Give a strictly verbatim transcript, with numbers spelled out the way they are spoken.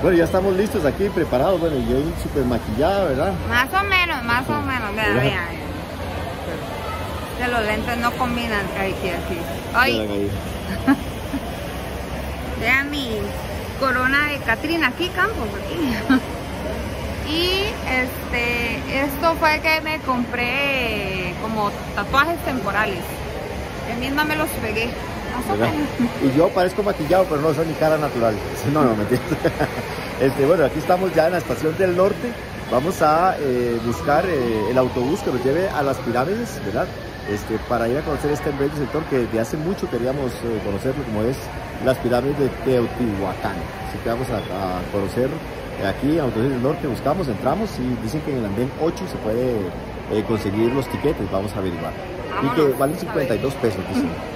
Bueno, ya estamos listos aquí, preparados. Bueno, y yo súper maquillada, ¿verdad? Más o menos, más o menos. Vean, vean. Que los lentes no combinan aquí, aquí. Ay. Vean mi corona de Catrina aquí, Campos, aquí. Y este, esto fue que me compré como tatuajes temporales. Yo misma me los pegué. Más o menos. Y yo parezco maquillado, pero no soy mi cara natural. No, no, mentira. Este, bueno, aquí estamos ya en la estación del norte. Vamos a eh, buscar eh, el autobús que nos lleve a las pirámides, ¿verdad? Este, para ir a conocer este bello sector que desde hace mucho queríamos eh, conocerlo, como es las pirámides de Teotihuacán. Así que vamos a, a conocer aquí en Autobús del Norte, buscamos, entramos y dicen que en el andén ocho se puede eh, conseguir los tiquetes, vamos a averiguar. Y que valen cincuenta y dos pesos, dicen.